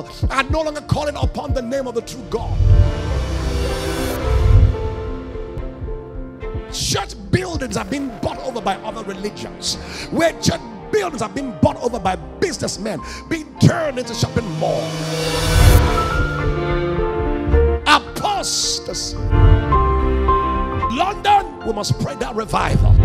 are no longer calling upon the name of the true God. Church buildings are being bought over by other religions, where church buildings are being bought over by businessmen, being turned into shopping malls. Apostasy. London, we must pray that revival.